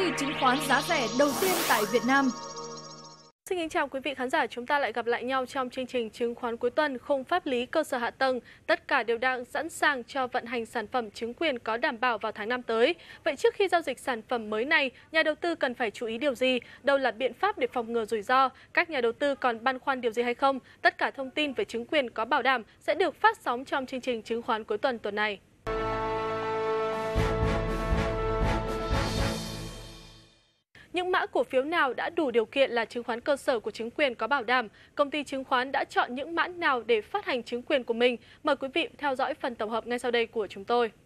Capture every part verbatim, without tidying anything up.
chứng khoán giá rẻ đầu tiên tại Việt Nam. Xin kính chào quý vị khán giả, chúng ta lại gặp lại nhau trong chương trình chứng khoán cuối tuần. Khung pháp lý, cơ sở hạ tầng, tất cả đều đang sẵn sàng cho vận hành sản phẩm chứng quyền có đảm bảo vào tháng năm tới. Vậy trước khi giao dịch sản phẩm mới này, nhà đầu tư cần phải chú ý điều gì? Đâu là biện pháp để phòng ngừa rủi ro? Các nhà đầu tư còn băn khoăn điều gì hay không? Tất cả thông tin về chứng quyền có bảo đảm sẽ được phát sóng trong chương trình chứng khoán cuối tuần tuần này. Những mã cổ phiếu nào đã đủ điều kiện là chứng khoán cơ sở của chứng quyền có bảo đảm? Công ty chứng khoán đã chọn những mã nào để phát hành chứng quyền của mình? Mời quý vị theo dõi phần tổng hợp ngay sau đây của chúng tôi.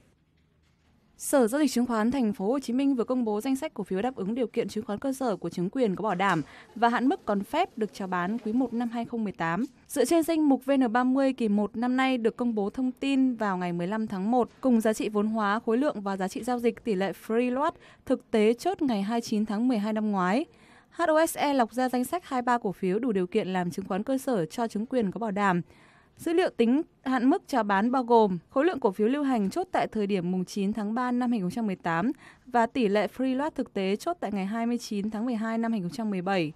Sở Giao dịch Chứng khoán Thành phố Hồ Chí Minh vừa công bố danh sách cổ phiếu đáp ứng điều kiện chứng khoán cơ sở của chứng quyền có bảo đảm và hạn mức còn phép được chào bán quý một năm hai không một tám. Dựa trên danh mục vê en ba mươi kỳ một năm nay được công bố thông tin vào ngày mười lăm tháng một cùng giá trị vốn hóa, khối lượng và giá trị giao dịch tỷ lệ free load thực tế chốt ngày hai mươi chín tháng mười hai năm ngoái. hát o ét e lọc ra danh sách hai mươi ba cổ phiếu đủ điều kiện làm chứng khoán cơ sở cho chứng quyền có bảo đảm. Dữ liệu tính hạn mức chào bán bao gồm khối lượng cổ phiếu lưu hành chốt tại thời điểm mùng chín tháng ba năm hai không một tám và tỷ lệ free load thực tế chốt tại ngày hai mươi chín tháng mười hai năm hai không một bảy.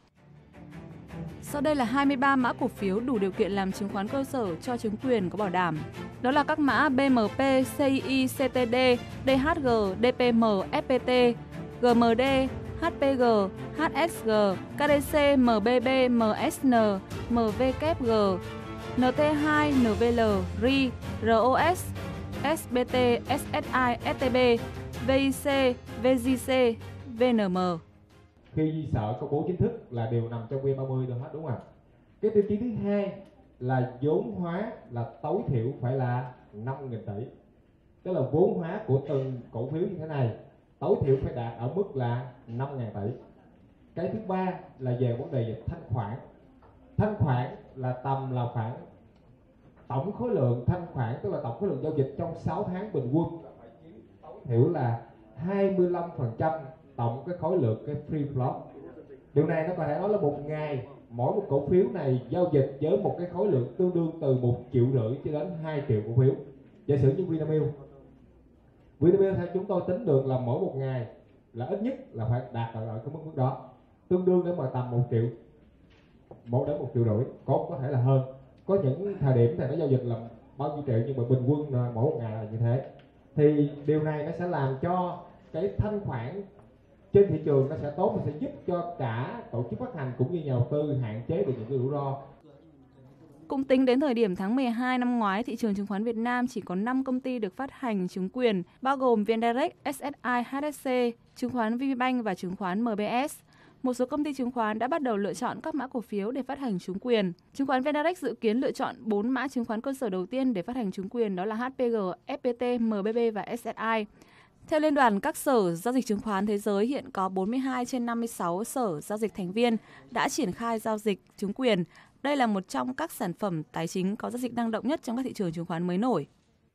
Sau đây là hai mươi ba mã cổ phiếu đủ điều kiện làm chứng khoán cơ sở cho chứng quyền có bảo đảm. Đó là các mã bê em pê, xê i i, xê tê đê, đê hát giê, đê pê em, ép pê tê, giê em đê, hát pê giê, hát ét giê, ca đê xê, em bê bê, em ét en, em vê kép giê, en tê hai, en vê lờ, rờ i, rờ o ét, ét bê tê, ét ét i, ét tê bê, vê i xê, vê giê xê, vê en em. Khi sở công bố chính thức là đều nằm trong vê en ba mươi đâu hết, đúng không ạ? Cái tiêu chí thứ hai là vốn hóa là tối thiểu phải là năm nghìn tỷ. Tức là vốn hóa của từng cổ phiếu như thế này tối thiểu phải đạt ở mức là năm nghìn tỷ. Cái thứ ba là về vấn đề về thanh khoản. Thanh khoản là tầm là khoảng tổng khối lượng thanh khoản, tức là tổng khối lượng giao dịch trong sáu tháng bình quân là phải chiếm tối thiểu là hai mươi lăm phần trăm tổng cái khối lượng cái free float. Điều này nó có thể nói là một ngày mỗi một cổ phiếu này giao dịch với một cái khối lượng tương đương từ một triệu rưỡi cho đến hai triệu cổ phiếu. Giả sử như Vinamilk, Vinamilk theo chúng tôi tính được là mỗi một ngày là ít nhất là phải đạt ở cái mức mức đó, tương đương đến mà tầm một triệu, một đến một triệu rưỡi, có có thể là hơn. Có những thời điểm thì nó giao dịch là bao nhiêu triệu nhưng mà bình quân mỗi một ngày là như thế. Thì điều này nó sẽ làm cho cái thanh khoản trên thị trường nó sẽ tốt, nó sẽ giúp cho cả tổ chức phát hành cũng như nhà đầu tư hạn chế được những cái rủi ro. Cũng tính đến thời điểm tháng mười hai năm ngoái, thị trường chứng khoán Việt Nam chỉ có năm công ty được phát hành chứng quyền, bao gồm vê en Direct, ét ét i, hát ét xê, chứng khoán vê pê Bank và chứng khoán em bê ét. Một số công ty chứng khoán đã bắt đầu lựa chọn các mã cổ phiếu để phát hành chứng quyền. Chứng khoán vê en Direct dự kiến lựa chọn bốn mã chứng khoán cơ sở đầu tiên để phát hành chứng quyền, đó là hát pê giê, ép pê tê, em bê bê và ét ét i. Theo Liên đoàn các sở giao dịch chứng khoán thế giới, hiện có bốn mươi hai trên năm mươi sáu sở giao dịch thành viên đã triển khai giao dịch chứng quyền. Đây là một trong các sản phẩm tài chính có giao dịch năng động nhất trong các thị trường chứng khoán mới nổi.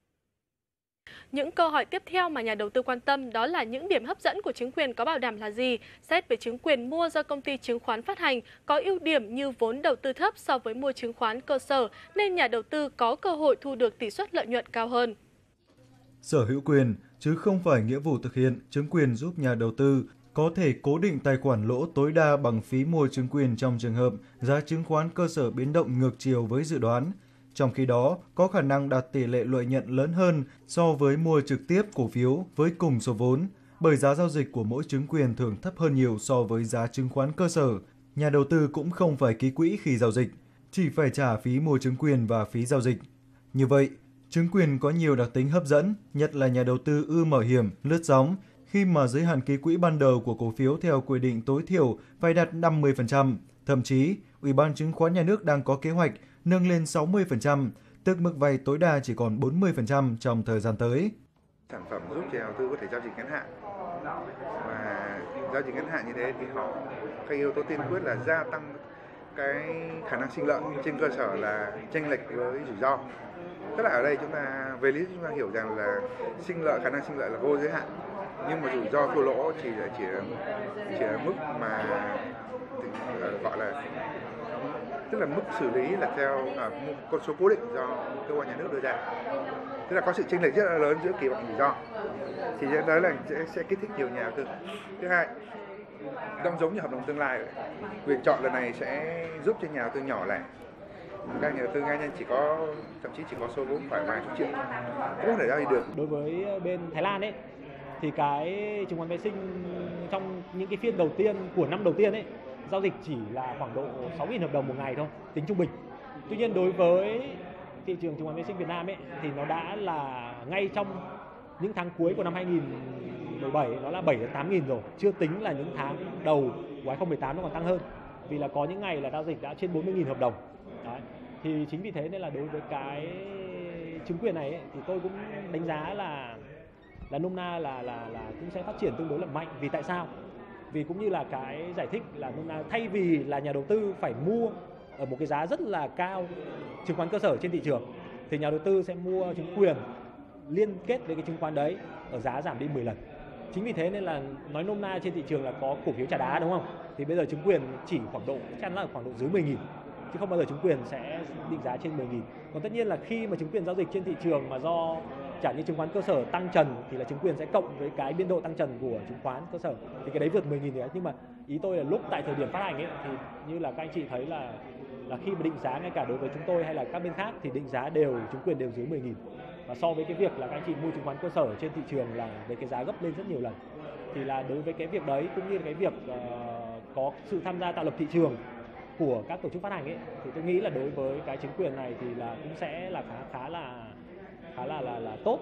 Những câu hỏi tiếp theo mà nhà đầu tư quan tâm đó là những điểm hấp dẫn của chứng quyền có bảo đảm là gì? Xét về chứng quyền mua do công ty chứng khoán phát hành có ưu điểm như vốn đầu tư thấp so với mua chứng khoán cơ sở nên nhà đầu tư có cơ hội thu được tỷ suất lợi nhuận cao hơn. Sở hữu quyền chứ không phải nghĩa vụ thực hiện, chứng quyền giúp nhà đầu tư có thể cố định tài khoản lỗ tối đa bằng phí mua chứng quyền trong trường hợp giá chứng khoán cơ sở biến động ngược chiều với dự đoán. Trong khi đó, có khả năng đạt tỷ lệ lợi nhuận lớn hơn so với mua trực tiếp cổ phiếu với cùng số vốn, bởi giá giao dịch của mỗi chứng quyền thường thấp hơn nhiều so với giá chứng khoán cơ sở. Nhà đầu tư cũng không phải ký quỹ khi giao dịch, chỉ phải trả phí mua chứng quyền và phí giao dịch. Như vậy, chứng quyền có nhiều đặc tính hấp dẫn, nhất là nhà đầu tư ưa mạo hiểm, lướt sóng, khi mà giới hạn ký quỹ ban đầu của cổ phiếu theo quy định tối thiểu phải đạt năm mươi phần trăm. Thậm chí, Ủy ban Chứng khoán Nhà nước đang có kế hoạch nâng lên sáu mươi phần trăm, tức mức vay tối đa chỉ còn bốn mươi phần trăm trong thời gian tới. Sản phẩm giúp cho nhà đầu tư có thể giao dịch ngắn hạn. Và giao dịch ngắn hạn như thế thì họ cái yếu tố tiên quyết là gia tăng cái khả năng sinh lợi trên cơ sở là chênh lệch với rủi ro. Tức là ở đây chúng ta về lý chúng ta hiểu rằng là sinh lợi, khả năng sinh lợi là vô giới hạn, nhưng mà rủi ro thua lỗ chỉ là chỉ là, chỉ là mức mà gọi là tức là mức xử lý là theo à, một con số cố định do cơ quan nhà nước đưa ra. Tức là có sự chênh lệch rất là lớn giữa kỳ vọng rủi ro. thì đó là sẽ, sẽ kích thích nhiều nhà đầu tư. Thứ hai, cũng giống như hợp đồng tương lai, quyền chọn lần này sẽ giúp cho nhà đầu tư nhỏ lẻ, các nhà đầu tư cá nhân chỉ có thậm chí chỉ có số vốn phải vài chục triệu cũng có thể giao dịch được. Đối với bên Thái Lan ấy thì cái chứng khoán phái sinh trong những cái phiên đầu tiên của năm đầu tiên ấy giao dịch chỉ là khoảng độ sáu nghìn hợp đồng một ngày thôi, tính trung bình. Tuy nhiên đối với thị trường chứng khoán phái sinh Việt Nam ấy thì nó đã là ngay trong những tháng cuối của năm hai nghìn mười bảy nó là bảy đến tám nghìn rồi, chưa tính là những tháng đầu của hai nghìn không trăm mười tám nó còn tăng hơn. Vì là có những ngày là giao dịch đã trên bốn mươi nghìn hợp đồng. Đấy. Thì chính vì thế nên là đối với cái chứng quyền này ấy, thì tôi cũng đánh giá là là nôm na là là là cũng sẽ phát triển tương đối là mạnh. Vì tại sao? Vì cũng như là cái giải thích là nôm na thay vì là nhà đầu tư phải mua ở một cái giá rất là cao chứng khoán cơ sở trên thị trường thì nhà đầu tư sẽ mua chứng quyền liên kết với cái chứng khoán đấy ở giá giảm đi mười lần. Chính vì thế nên là nói nôm na trên thị trường là có cổ phiếu trà đá, đúng không? Thì bây giờ chứng quyền chỉ khoảng độ chắc chắn là khoảng độ dưới mười nghìn, chứ không bao giờ chứng quyền sẽ định giá trên mười nghìn. Còn tất nhiên là khi mà chứng quyền giao dịch trên thị trường mà do chẳng như chứng khoán cơ sở tăng trần thì là chứng quyền sẽ cộng với cái biên độ tăng trần của chứng khoán cơ sở thì cái đấy vượt mười nghìn thì đấy. Nhưng mà ý tôi là lúc tại thời điểm phát hành ấy thì như là các anh chị thấy là là khi mà định giá ngay cả đối với chúng tôi hay là các bên khác thì định giá đều chứng quyền đều dưới mười nghìn. Và so với cái việc là các anh chị mua chứng khoán cơ sở trên thị trường là với cái giá gấp lên rất nhiều lần. Thì là đối với cái việc đấy cũng như cái việc uh, có sự tham gia tạo lập thị trường của các tổ chức phát hành ấy thì tôi nghĩ là đối với cái chứng quyền này thì là cũng sẽ là khá khá là khá là là là tốt.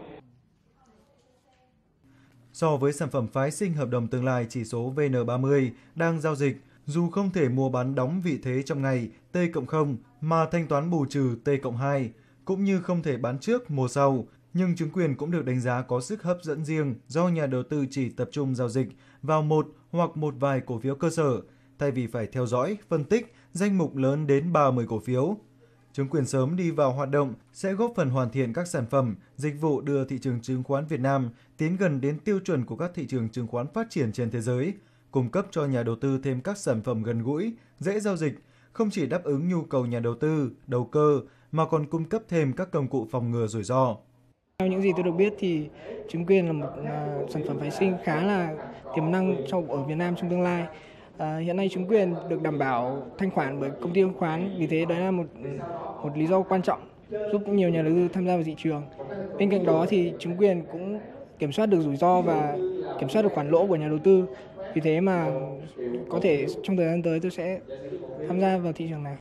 So với sản phẩm phái sinh hợp đồng tương lai chỉ số vê en ba mươi đang giao dịch, dù không thể mua bán đóng vị thế trong ngày T cộng không mà thanh toán bù trừ T cộng hai, cũng như không thể bán trước mua sau, nhưng chứng quyền cũng được đánh giá có sức hấp dẫn riêng do nhà đầu tư chỉ tập trung giao dịch vào một hoặc một vài cổ phiếu cơ sở, thay vì phải theo dõi, phân tích danh mục lớn đến ba mươi cổ phiếu. Chứng quyền sớm đi vào hoạt động sẽ góp phần hoàn thiện các sản phẩm, dịch vụ đưa thị trường chứng khoán Việt Nam tiến gần đến tiêu chuẩn của các thị trường chứng khoán phát triển trên thế giới, cung cấp cho nhà đầu tư thêm các sản phẩm gần gũi, dễ giao dịch, không chỉ đáp ứng nhu cầu nhà đầu tư, đầu cơ, mà còn cung cấp thêm các công cụ phòng ngừa rủi ro. Theo những gì tôi được biết thì chứng quyền là một uh, sản phẩm phái sinh khá là tiềm năng trong ở Việt Nam trong tương lai. Uh, hiện nay chứng quyền được đảm bảo thanh khoản bởi công ty chứng khoán, vì thế đấy là một một lý do quan trọng giúp nhiều nhà đầu tư tham gia vào thị trường. Bên cạnh đó thì chứng quyền cũng kiểm soát được rủi ro và kiểm soát được khoản lỗ của nhà đầu tư. Vì thế mà có thể trong thời gian tới tôi sẽ tham gia vào thị trường này.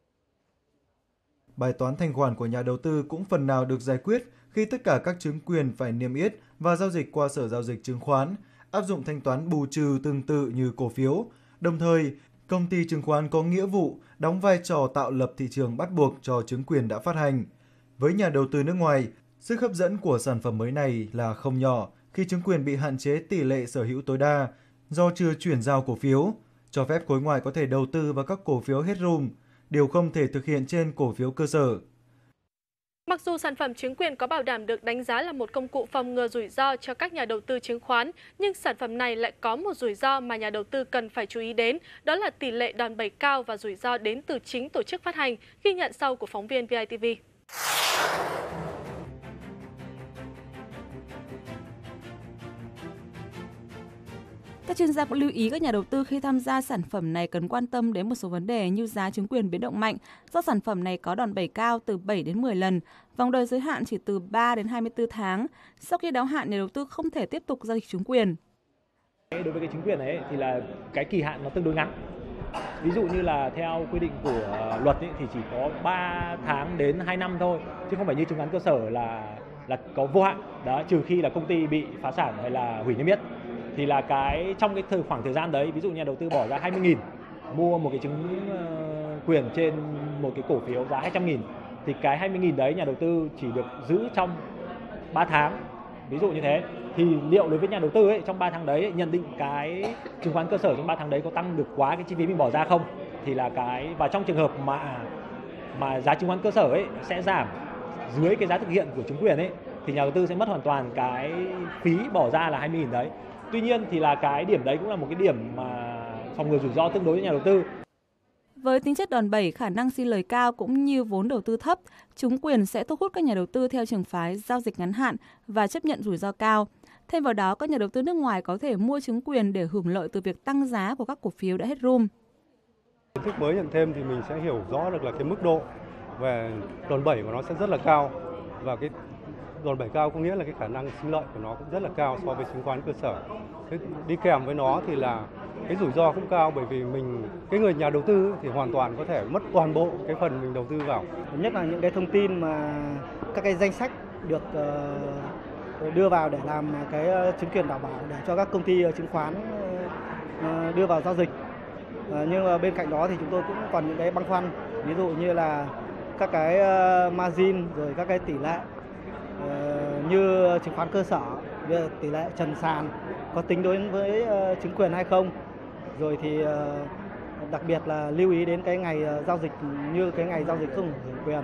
Bài toán thanh khoản của nhà đầu tư cũng phần nào được giải quyết khi tất cả các chứng quyền phải niêm yết và giao dịch qua sở giao dịch chứng khoán, áp dụng thanh toán bù trừ tương tự như cổ phiếu. Đồng thời, công ty chứng khoán có nghĩa vụ đóng vai trò tạo lập thị trường bắt buộc cho chứng quyền đã phát hành. Với nhà đầu tư nước ngoài, sức hấp dẫn của sản phẩm mới này là không nhỏ khi chứng quyền bị hạn chế tỷ lệ sở hữu tối đa do chưa chuyển giao cổ phiếu, cho phép khối ngoại có thể đầu tư vào các cổ phiếu headroom, điều không thể thực hiện trên cổ phiếu cơ sở. Mặc dù sản phẩm chứng quyền có bảo đảm được đánh giá là một công cụ phòng ngừa rủi ro cho các nhà đầu tư chứng khoán, nhưng sản phẩm này lại có một rủi ro mà nhà đầu tư cần phải chú ý đến, đó là tỷ lệ đòn bẩy cao và rủi ro đến từ chính tổ chức phát hành, ghi nhận sau của phóng viên vê i tê vê. Các chuyên gia cũng lưu ý các nhà đầu tư khi tham gia sản phẩm này cần quan tâm đến một số vấn đề như giá chứng quyền biến động mạnh, do sản phẩm này có đòn bẩy cao từ bảy đến mười lần, vòng đời giới hạn chỉ từ ba đến hai mươi tư tháng. Sau khi đáo hạn, nhà đầu tư không thể tiếp tục giao dịch chứng quyền. Đối với cái chứng quyền này thì là cái kỳ hạn nó tương đối ngắn. Ví dụ như là theo quy định của luật ấy, thì chỉ có ba tháng đến hai năm thôi, chứ không phải như chứng khoán cơ sở là là có vô hạn. Đó, trừ khi là công ty bị phá sản hay là hủy niêm yết. Thì là cái trong cái thời khoảng thời gian đấy, ví dụ nhà đầu tư bỏ ra hai mươi nghìn mua một cái chứng uh, quyền trên một cái cổ phiếu giá hai trăm nghìn, thì cái hai mươi nghìn đấy nhà đầu tư chỉ được giữ trong ba tháng, ví dụ như thế. Thì liệu đối với nhà đầu tư ấy, trong ba tháng đấy nhận định cái chứng khoán cơ sở trong ba tháng đấy có tăng được quá cái chi phí mình bỏ ra không? Thì là cái và trong trường hợp mà mà giá chứng khoán cơ sở ấy sẽ giảm dưới cái giá thực hiện của chứng quyền ấy, thì nhà đầu tư sẽ mất hoàn toàn cái phí bỏ ra là hai mươi nghìn đấy. Tuy nhiên thì là cái điểm đấy cũng là một cái điểm mà phòng ngừa rủi ro tương đối với nhà đầu tư. Với tính chất đòn bẩy, khả năng xin lời cao cũng như vốn đầu tư thấp, chứng quyền sẽ thu hút các nhà đầu tư theo trường phái giao dịch ngắn hạn và chấp nhận rủi ro cao. Thêm vào đó, các nhà đầu tư nước ngoài có thể mua chứng quyền để hưởng lợi từ việc tăng giá của các cổ phiếu đã hết room. Kiến thức mới nhận thêm thì mình sẽ hiểu rõ được là cái mức độ về đòn bẩy của nó sẽ rất là cao, và cái đòn bẩy cao có nghĩa là cái khả năng sinh lợi của nó cũng rất là cao so với chứng khoán cơ sở. Thế đi kèm với nó thì là cái rủi ro cũng cao, bởi vì mình cái người nhà đầu tư thì hoàn toàn có thể mất toàn bộ cái phần mình đầu tư vào. Nhất là những cái thông tin mà các cái danh sách được đưa vào để làm cái chứng quyền đảm bảo để cho các công ty chứng khoán đưa vào giao dịch. Nhưng mà bên cạnh đó thì chúng tôi cũng còn những cái băn khoăn, ví dụ như là các cái margin rồi các cái tỷ lệ như chứng khoán cơ sở, tỷ lệ trần sàn có tính đối với chứng quyền hay không, rồi thì đặc biệt là lưu ý đến cái ngày giao dịch như cái ngày giao dịch không hưởng quyền.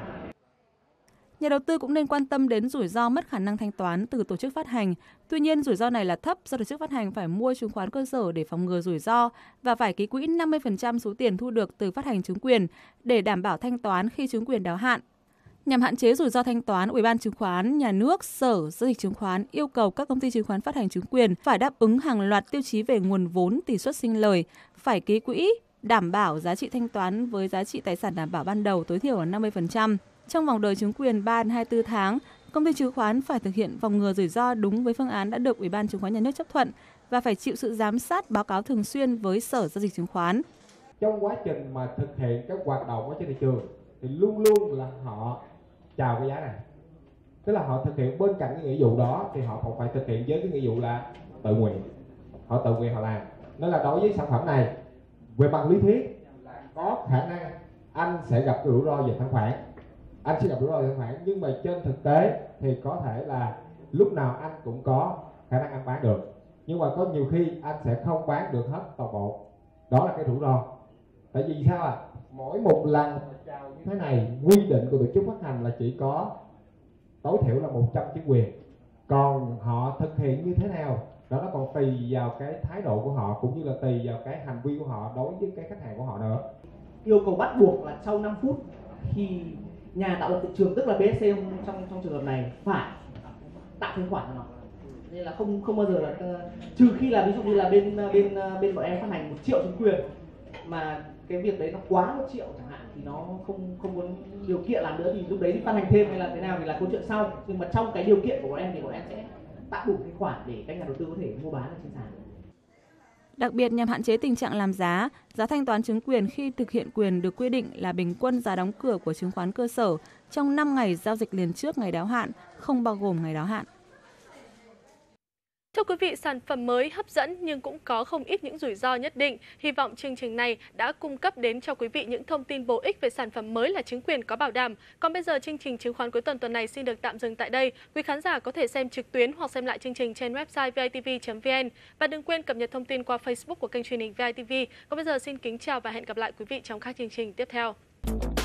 Nhà đầu tư cũng nên quan tâm đến rủi ro mất khả năng thanh toán từ tổ chức phát hành. Tuy nhiên, rủi ro này là thấp do tổ chức phát hành phải mua chứng khoán cơ sở để phòng ngừa rủi ro và phải ký quỹ năm mươi phần trăm số tiền thu được từ phát hành chứng quyền để đảm bảo thanh toán khi chứng quyền đáo hạn. Nhằm hạn chế rủi ro thanh toán, Ủy ban Chứng khoán Nhà nước, Sở Giao dịch Chứng khoán yêu cầu các công ty chứng khoán phát hành chứng quyền phải đáp ứng hàng loạt tiêu chí về nguồn vốn, tỷ suất sinh lời, phải ký quỹ, đảm bảo giá trị thanh toán với giá trị tài sản đảm bảo ban đầu tối thiểu là năm mươi phần trăm. Trong vòng đời chứng quyền ba đến hai mươi tư tháng, công ty chứng khoán phải thực hiện phòng ngừa rủi ro đúng với phương án đã được Ủy ban Chứng khoán Nhà nước chấp thuận và phải chịu sự giám sát báo cáo thường xuyên với Sở Giao dịch Chứng khoán. Trong quá trình mà thực hiện các hoạt động ở trên thị trường thì luôn luôn là họ chào cái giá này. Tức là họ thực hiện bên cạnh cái nghĩa vụ đó thì họ còn phải thực hiện với cái nghĩa vụ là tự nguyện. Họ tự nguyện họ làm. Nên là đối với sản phẩm này, về mặt lý thuyết có khả năng anh sẽ gặp cái rủi ro về thanh khoản. Anh sẽ gặp rủi ro về thanh khoản, nhưng mà trên thực tế thì có thể là lúc nào anh cũng có khả năng anh bán được. Nhưng mà có nhiều khi anh sẽ không bán được hết toàn bộ. Đó là cái rủi ro. Tại vì sao à? Mỗi một lần chào như thế này, quy định của tổ chức phát hành là chỉ có tối thiểu là một trăm chứng quyền. Còn họ thực hiện như thế nào, đó nó còn tùy vào cái thái độ của họ cũng như là tùy vào cái hành vi của họ đối với cái khách hàng của họ nữa. Yêu cầu bắt buộc là sau năm phút khi nhà tạo lập thị trường, tức là bê ét xê trong trong trường hợp này phải tạo thanh khoản cho nó. Nên là không không bao giờ là trừ khi là ví dụ như là bên bên bên bọn em phát hành một triệu chứng quyền mà cái việc đấy nó quá một triệu chẳng hạn thì nó không không có điều kiện làm nữa, thì lúc đấy thì phát hành thêm hay là thế nào thì là câu chuyện sau. Nhưng mà trong cái điều kiện của bọn em thì bọn em sẽ tạo đủ cái khoản để các nhà đầu tư có thể mua bán ở trên sàn. Đặc biệt nhằm hạn chế tình trạng làm giá, giá thanh toán chứng quyền khi thực hiện quyền được quy định là bình quân giá đóng cửa của chứng khoán cơ sở trong năm ngày giao dịch liền trước ngày đáo hạn, không bao gồm ngày đáo hạn. Thưa quý vị, sản phẩm mới hấp dẫn nhưng cũng có không ít những rủi ro nhất định. Hy vọng chương trình này đã cung cấp đến cho quý vị những thông tin bổ ích về sản phẩm mới là chứng quyền có bảo đảm. Còn bây giờ chương trình chứng khoán cuối tuần tuần này xin được tạm dừng tại đây. Quý khán giả có thể xem trực tuyến hoặc xem lại chương trình trên website v i t v chấm v n và đừng quên cập nhật thông tin qua Facebook của kênh truyền hình vê i tê vê. Còn bây giờ xin kính chào và hẹn gặp lại quý vị trong các chương trình tiếp theo.